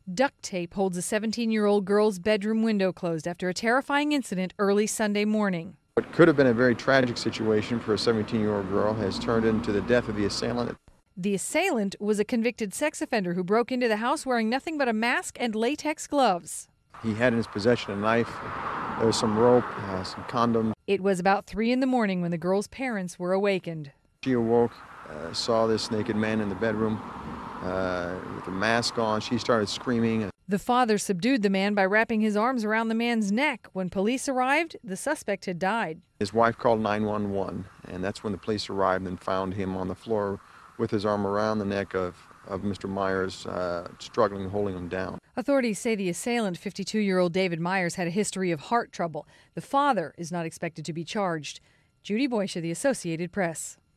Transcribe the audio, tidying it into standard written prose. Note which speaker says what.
Speaker 1: Duct tape holds a 17-year-old girl's bedroom window closed after a terrifying incident early Sunday morning.
Speaker 2: What could have been a very tragic situation for a 17-year-old girl has turned into the death of the assailant.
Speaker 1: The assailant was a convicted sex offender who broke into the house wearing nothing but a mask and latex gloves.
Speaker 2: He had in his possession a knife. There was some rope, some condoms.
Speaker 1: It was about 3 in the morning when the girl's parents were awakened.
Speaker 2: She awoke, saw this naked man in the bedroom with a mask on. She started screaming.
Speaker 1: The father subdued the man by wrapping his arms around the man's neck. When police arrived, the suspect had died.
Speaker 2: His wife called 911, and that's when the police arrived and found him on the floor with his arm around the neck of Mr. Myers, struggling, holding him down.
Speaker 1: Authorities say the assailant, 52-year-old David Myers, had a history of heart trouble. The father is not expected to be charged. Judy Boysha, The Associated Press.